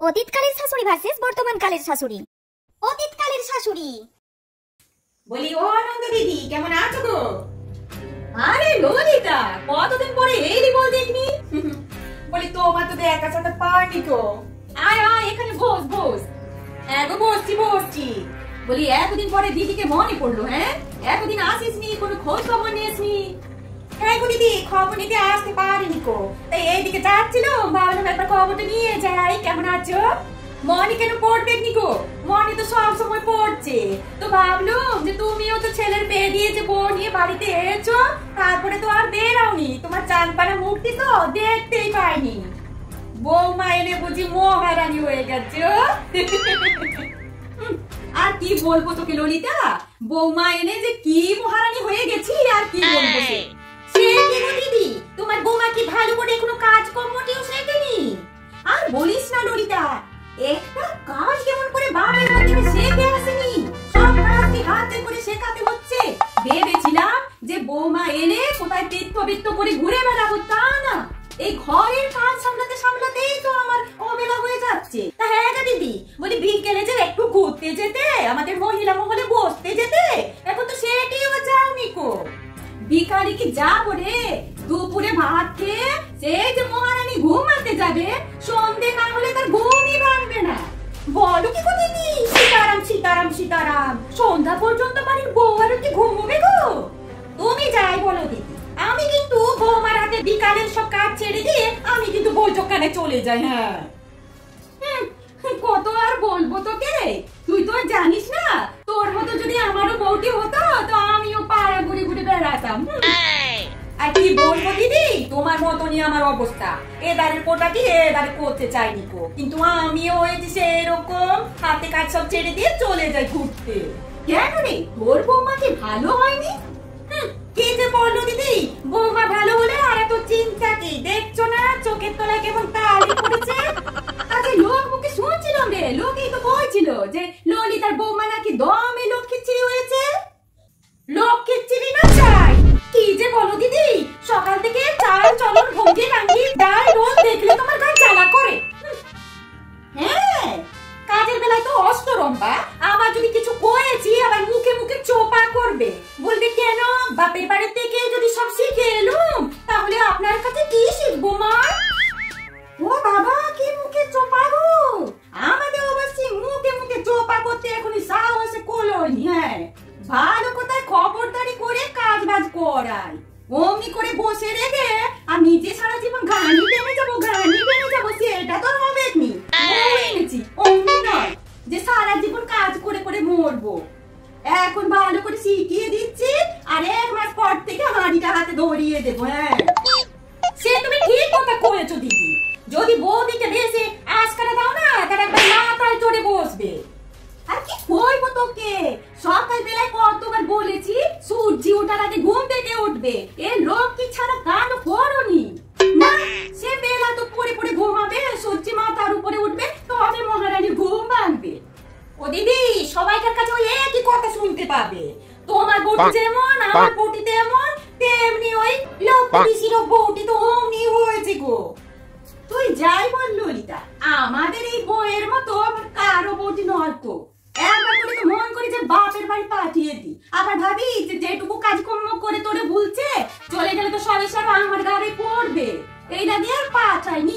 অতীতকালের শাশুড়ি ভার্সেস বর্তমানকালের শাশুড়ি। অতীতকালের শাশুড়ি বলি, ও আনন্দ দিদি, কেমন আছো গো? আরে ললিতা, কতদিন পরে এলি বল দেখনি। বলি তোমার তো দেখা সাক্ষাৎ পাইনি গো। আয় আয়, এখানে বস বস। গো বসছি। বলি এতদিন পরে দিদিকে মনে পড়লো? হ্যাঁ, এতদিন আসিসনি, কোনো খোঁজ খবর নিয়েসনি। হ্যাঁ গো দিদি, খবর নিতে আসতে পারিনি গো, তাই এইদিকে যাচ্ছিল, ভাবলাম একবার খবরটা নিয়ে যাই। কেমন আছো? মনে কেন পড়বে নি গো? মনে তো সব সময় পড়ছে, তো ভাবলাম যে তুমিও তো ছেলের বিয়ে দিয়ে যে বউ নিয়ে বাড়িতে এসেছো, তারপরে তো আর বেরাওনি, তোমার চাঁদপাড়া মুক্তি তো দেখতেই পাইনি। বৌমা এনে বুঝি মহারানী হয়ে গেছে। আর কি বলবো তোকে ললিতা, বৌমা এনে যে কি মহারানী হয়ে গেছি আর কি বলবো। সে কি গো দিদি, তোমার বৌমা কি ভালো করে কোনো কাজ কর্মটিও শেখেনি? আর বলিস না ললিতা, একটা কাজ কেমন করে বাবার মাধ্যমে শেখে আসেনি, সব কাজ কি হাতে করে শেখাতে হচ্ছে। ভেবেছিলাম যে বৌমা এনে কোথায় তীর্থ করে ঘুরে বেড়াবো, তা না, এই ঘরের কাজ সামলাতেই তো আমার অবেলা হয়ে যাচ্ছে। তা হ্যাঁ গো দিদি, বলি বিকেলে যে একটু ঘুরতে যেতে, আমাদের মহিলা মহলে বসতে যেতে, এখন তো সেটিও যাওনি কো। বিকালে কি যাবো রে, দুপুরে ভাত খেয়ে সেই যে মহারানী ঘুমাতে যাবে, সন্ধে না হলে তার ঘুমই ভাঙবে না। বলো কি গো দিদি, সীতারাম, সন্ধ্যা পর্যন্ত বাড়ির বউ আর কি ঘুমোবে গো? তুমি যাই বলো দিদি, আমি কিন্তু বৌমার হাতে বিকালের সব কাজ ছেড়ে দিয়ে আমি কিন্তু বৈঠকখানে চলে যাই। হ্যাঁ, কত আর বলবো তোকে, তুই তো জানিস না, তোর মতো যদি আমারও বউটি হতো তো আমিও পাড়া ঘুরে ঘুরে বেড়াতাম। আর কি বলবো দিদি, তোমার মতনই আমার অবস্থা, এদারের কোটাটি এদারে করতে চাইনি গো, কিন্তু আমিও হয়েছি সেরকম, হাতে কাজ সব ছেড়ে দিয়ে চলে যাই ঘুরতে। কেন রে, তোর বৌমা কি ভালো হয়নি? কি যে বললো দিদি, বৌমা ভালো হলে আর এত চিন্তা কি, দেখছো না চোখের তলায় কেমন কালি পড়েছে। আচ্ছা, লোক মুখে শুনছিলাম রে, লোকেই তো বলছিল যে ললিতার বৌমা নাকি দমে লক্ষ্মীচ্ছিরি হয়েছে। লক্ষ্মীচ্ছিরি না চাই, কি যে বলো দিদি, সকাল থেকে চাল চলন ভঙ্গি রাঙ্গি ডাল রোল দেখলে তোমার গায়ে জ্বালা করে। হ্যাঁ, কাজের বেলায় তো অষ্টরম্পা, আবার যদি কিছু করেছি আবার মুখে মুখে চোপা করবে, বলবে কেন বাপের বাড়ি থেকে যদি সব শিখে এলুম তাহলে আপনার কাছে কি শিখবো মা? ও বাবা, কি মুখে চোপা গো, আমাদের অবশ্যই মুখে মুখে চোপা করতে এখনই সাহসে কোলনি। হ্যাঁ, ভালো কোথায় খবরদারি করে কাজ বাজ করাই, অমনি করে বসে রেখে আর নিজে সারা জীবন গানি বেনে যাবো, সেটা তো হবে নি। এনেছি অমনি নয় যে সারা জীবন কাজ করে করে মরবো, এখন ভালো করে শিখিয়ে দিচ্ছি, আর 1 মাস পর থেকে হাঁড়িটা হাতে ধরিয়ে দেবো। হ্যাঁ, সে তুমি ঠিক কথা করেছো দিদি, যদি বৌদিকে বেশি আজকারা দাও না, তার একবার মাথায় চড়ে বসবে। আর কি বলবো তোকে, সকাল বেলায় কতবার বলেছি সূর্য ওঠার আগে ঘুম থেকে উঠবে, এ লোক কি ছাড়া কান করনি না, সে বেলা তো পড়ে পড়ে ঘুমাবে, সূর্য মাথার উপরে উঠবে তবে মহারানীর ঘুম ভাঙবে। ও দিদি, সবাইকার কাছে ওই একই কথা শুনতে পাবে, তোমার বউটি যেমন আমার বউটি তেমন, তেমনি ওই লক্ষ্মীর বউটি তো অমনি হয়েছে গো। তুই যাই বল ললিতা, আমাদের এই বউয়ের মতো কারো বউটি নয় তো, একবার করে তো মন করে যে বাপের বাড়ি পাঠিয়ে দি, আবার ভাবি যে যেটুকু কাজকর্ম করে তোরে ভুলছে, চলে গেলে তো সবাই সব আমার গাড়ি পড়বে, এইটা দিয়ে আর পাঠাইনি।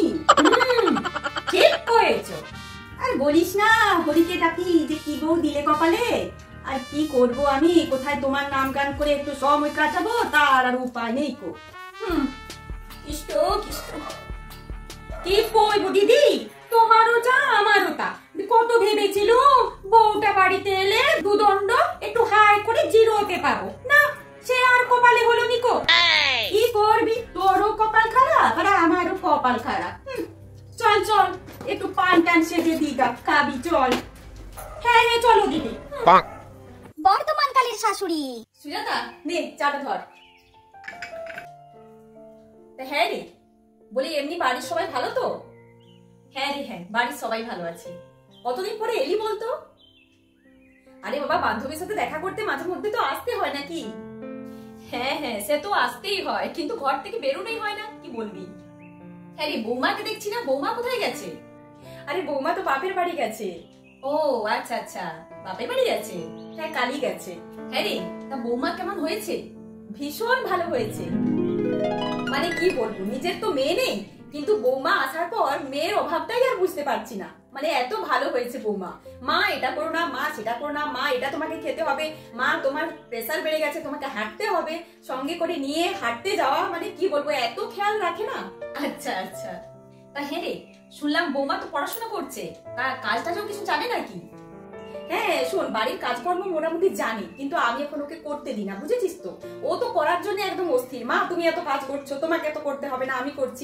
ঠিক করেছো। আর বলিস না, হরিকে ডাকি যে কি বউ দিলে কপালে, আর কি করবো আমি, কোথায় তোমার নাম গান করে একটু সময় কাটাবো, তার আর উপায় নেই কো। কি বলবো দিদি, তোমারও যা আমারও তা, কত ভেবেছিল বউটা বাড়িতে এলে দুদণ্ড একটু হাই করে জিরোতে পাবো না, সে আর কপালে হলো নিকো। কি করবি, তোরও কপাল খারাপ আর আমারও কপাল খারাপ। চল চল, একটু পান টান সেজে দিগা খাবি, চল। হ্যাঁ হ্যাঁ, চলো দিদি। বর্তমানকালের শাশুড়ি। সুজাতা, নে চাটা ধর। হ্যাঁ রে, বলি এমনি বাড়ির সবাই ভালো তো? হ্যাঁ রে হ্যাঁ, বাড়ির সবাই ভালো আছে। কতদিন পরে এলি বলতো? আরে বাবা, বান্ধবীর সাথে দেখা করতে মাঝে মধ্যে তো আসতে হয় নাকি? হ্যাঁ হ্যাঁ, সে তো আসতেই হয়, কিন্তু ঘর থেকে বেরোনোই হয় না, কি বলবি। হ্যাঁ রে, বৌমাকে দেখছি না, বৌমা কোথায় গেছে? আরে বৌমা তো বাপের বাড়ি গেছে। ও আচ্ছা আচ্ছা, বাপের বাড়ি গেছে। হ্যাঁ কালই গেছে। হ্যাঁ রে, তা বৌমা কেমন হয়েছে? ভীষণ ভালো হয়েছে। মানে কি বলবো, নিজের তো মেয়ে নেই, কিন্তু বৌমা আসার পর মেয়ের অভাবটাই আর বুঝতে পারছি না। মানে এত ভালো হয়েছে বৌমা। মা এটা করো না, মা সেটা করো না, মা এটা তোমাকে খেতে হবে, মা তোমার প্রেসার বেড়ে গেছে, তোমাকে হাঁটতে হবে, সঙ্গে করে নিয়ে হাঁটতে যাওয়া, মানে কি বলবো, এত খেয়াল রাখে না। আচ্ছা আচ্ছা, তা হ্যাঁ রে, শুনলাম বৌমা তো পড়াশোনা করছে, তা কাজ টাজও কিছু জানে নাকি? হ্যাঁ শোন, বাড়ির কাজকর্ম মোটামুটি জানি, কিন্তু আমি এখন ওকে করতে দিই না, বুঝেছিস তো। ও তো করার জন্য একদম অস্থির, মা তুমি এত কাজ করছো, তোমাকে এত করতে হবে না, আমি করছি।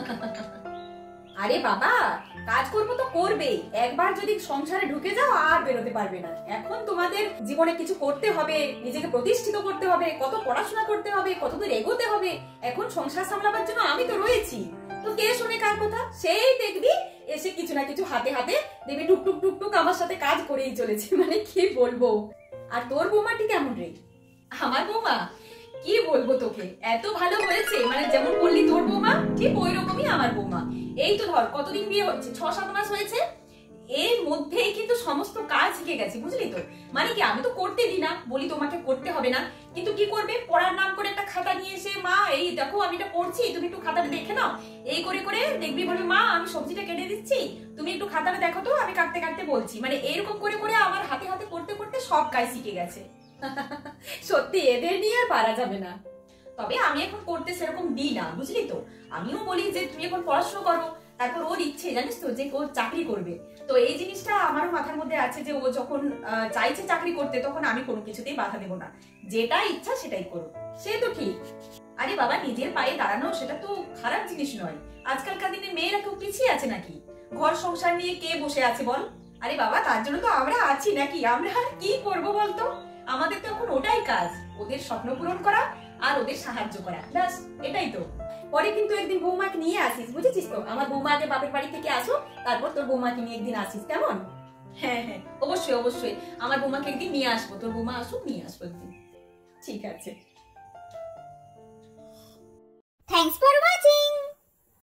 আরে বাবা, কাজকর্ম তো করবেই, একবার যদি সংসারে ঢুকে যাও আর বেরোতে পারবে না। এখন তোমাদের জীবনে কিছু করতে হবে, নিজেকে প্রতিষ্ঠিত করতে হবে, কত পড়াশোনা করতে হবে, কতদূর এগোতে হবে। এখন সংসার সামলাবার জন্য আমি তো রয়েছি। তো কে শুনে কার কথা? সেই দেখবি এসে কিছু না কিছু হাতে হাতে দেখবি টুকটুক টুকটুক আমার সাথে কাজ করেই চলেছে। মানে কি বলবো। আর তোর বৌমাটি কেমন রে? আমার বৌমা কি বলবো তোকে, এত ভালো হয়েছে, মানে যেমন বললি তোর বৌমা, ঠিক ওই রকমই আমার বৌমা। এই তো ধর কতদিন বিয়ে হচ্ছে, 6-7 মাস হয়েছে। এর মধ্যেই কিন্তু সমস্ত কাজ শিখে গেছি, বুঝলি তো। মানে কি, আমি তো করতে দিই না, বলি তোমাকে করতে হবে না, কিন্তু কি করবে, পড়ার নাম করে একটা খাতা নিয়ে এসে, মা এই দেখো আমি এটা পড়ছি, তুমি একটু খাতাটা দেখে নাও। এই করে করে দেখবি বলবে, মা আমি সবজিটা কেটে দিচ্ছি, তুমি একটু খাতাটা দেখো তো, আমি কাটতে কাটতে বলছি। মানে এরকম করে করে আমার হাতে হাতে করতে করতে সব কাজ শিখে গেছে। সত্যি এদের নিয়ে আর পারা যাবে না। তবে আমি এখন করতে সেরকম দিই না, বুঝলি তো। আমিও বলি যে তুমি এখন পড়াশোনা করো, তারপর ওর ইচ্ছে জানিস তো যে ও চাকরি করবে। তো এই জিনিসটা আমারও মাথার মধ্যে আছে যে ও যখন চাইছে চাকরি করতে, তখন আমি কোনো কিছুতেই বাধা দেবো না, যেটা ইচ্ছা সেটাই করো। সে তো ঠিক। আরে বাবা, নিজের পায়ে দাঁড়ানো সেটা তো খারাপ জিনিস নয়। আজকালকার দিনে মেয়েরা কেউ পিছিয়ে আছে নাকি? ঘর সংসার নিয়ে কে বসে আছে বল? আরে বাবা, তার জন্য তো আমরা আছি নাকি? আমরা আর কি করবো বলতো? আমাদের তো এখন ওটাই কাজ, ওদের স্বপ্ন পূরণ করা আর ওদের সাহায্য করা, ব্যাস এটাই তো। পরে কিন্তু একদিন বৌমাকে নিয়ে আসিস, বুঝেছিস তো। আমার বৌমা আগে বাপের বাড়ি থেকে আসো, তারপর তোর বৌমাকে নিয়ে একদিন আসিস, কেমন? হ্যাঁ হ্যাঁ, অবশ্যই অবশ্যই, আমার বৌমাকে একদিন নিয়ে আসবো, তোর বৌমা আসুক, নিয়ে আসবো একদিন। ঠিক আছে। Thanks for watching.